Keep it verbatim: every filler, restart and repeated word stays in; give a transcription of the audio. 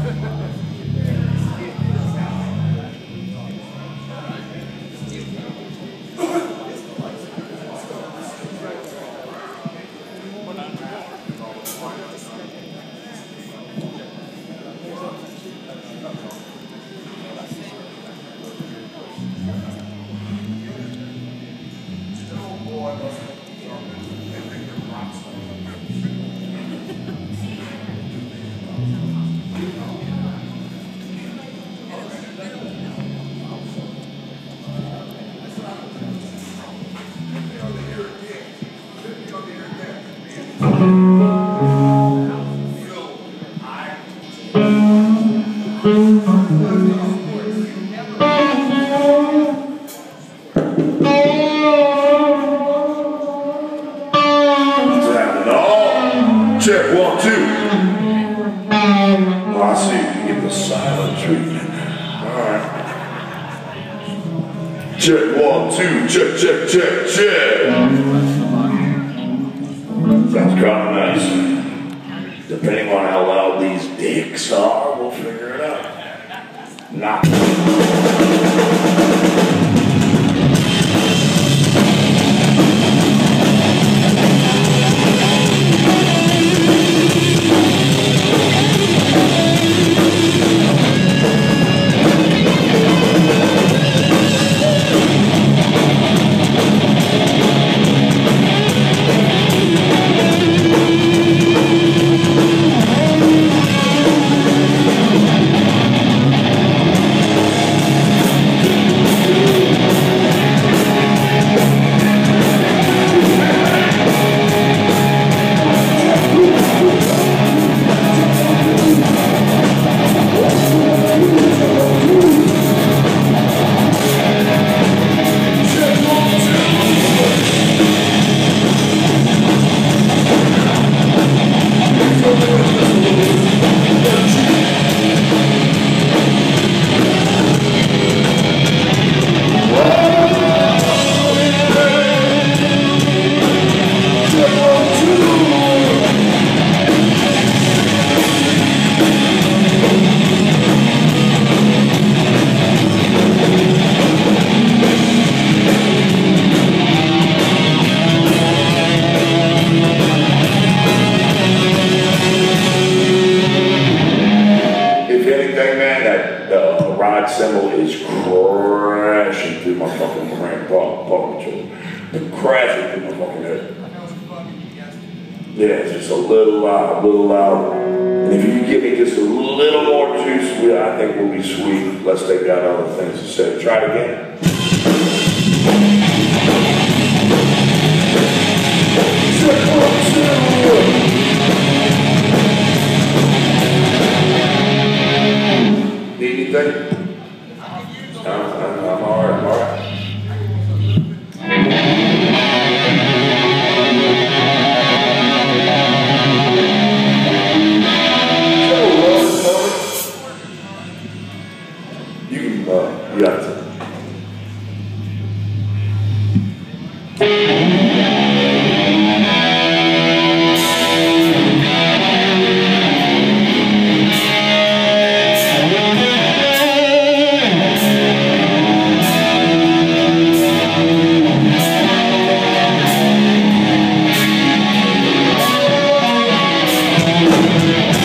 Check, one, two. Oh, I see. You get the silent treatment. Alright. Check, one, two. Check, check, check, check. Sounds kind of nice. Depending on how loud these dicks are, we'll figure it out. Nah. Cymbal is crashing through my fucking brain, crashing through my fucking head. Yeah, it's just a little loud, a little loud. And if you can give me just a little more juice, I think we'll be sweet. Let's take out other things to say. Try it again. Need anything? I'm, I'm, I'm all right, I'm all right. You can, uh, you got it. Yeah.